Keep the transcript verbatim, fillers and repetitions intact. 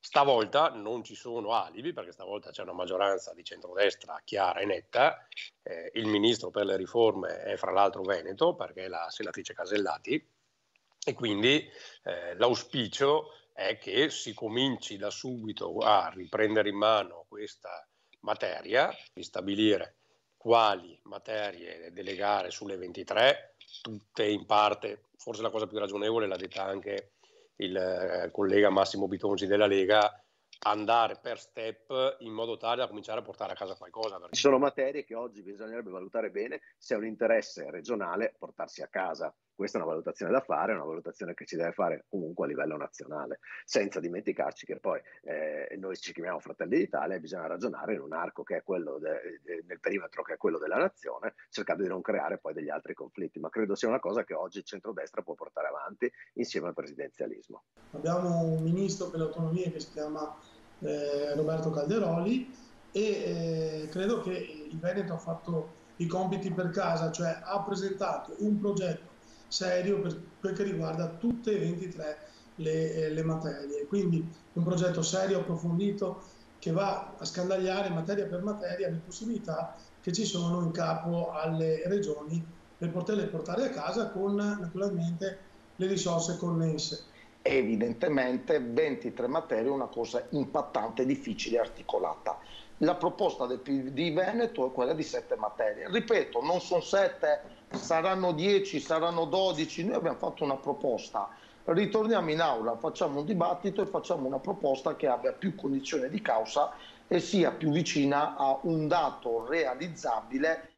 Stavolta non ci sono alibi, perché stavolta c'è una maggioranza di centrodestra chiara e netta. Eh, il ministro per le riforme è fra l'altro veneto, perché è la senatrice Casellati, e quindi eh, l'auspicio è che si cominci da subito a riprendere in mano questa materia, di stabilire quali materie delegare sulle ventitré, tutte in parte. Forse la cosa più ragionevole l'ha detta anche il eh, collega Massimo Bitonci della Lega, andare per step in modo tale da cominciare a portare a casa qualcosa. Ci sono materie che oggi bisognerebbe valutare bene se è un interesse regionale portarsi a casa. Questa è una valutazione da fare, è una valutazione che si deve fare comunque a livello nazionale, senza dimenticarci che poi eh, noi ci chiamiamo Fratelli d'Italia e bisogna ragionare in un arco che è quello de, de, nel perimetro che è quello della nazione, cercando di non creare poi degli altri conflitti, ma credo sia una cosa che oggi il centrodestra può portare avanti insieme al presidenzialismo. Abbiamo un ministro per le autonomie che si chiama eh, Roberto Calderoli e eh, credo che il Veneto ha fatto i compiti per casa, cioè ha presentato un progetto serio per quel che riguarda tutte e ventitré le, eh, le materie, quindi un progetto serio, approfondito, che va a scandagliare materia per materia le possibilità che ci sono in capo alle regioni per poterle portare a casa con naturalmente le risorse connesse. Evidentemente ventitré materie è una cosa impattante, difficile e articolata. La proposta del P D Veneto è quella di sette materie. Ripeto, non sono sette, saranno dieci, saranno dodici. Noi abbiamo fatto una proposta. Ritorniamo in aula, facciamo un dibattito e facciamo una proposta che abbia più cognizione di causa e sia più vicina a un dato realizzabile